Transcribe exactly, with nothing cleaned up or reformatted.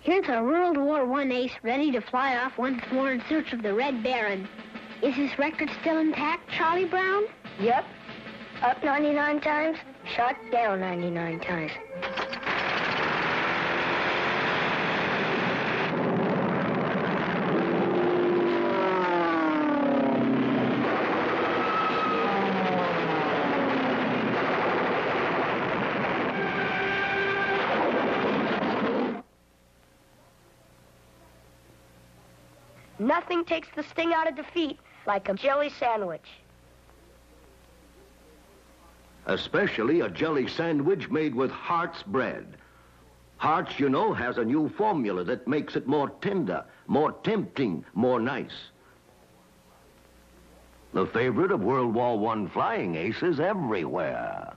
Here's a World War One ace ready to fly off once more in search of the Red Baron. Is his record still intact, Charlie Brown? Yep. Up ninety-nine times, shot down ninety-nine times. Nothing takes the sting out of defeat like a jelly sandwich. Especially a jelly sandwich made with Hart's bread. Hart's, you know, has a new formula that makes it more tender, more tempting, more nice. The favorite of World War One flying aces everywhere.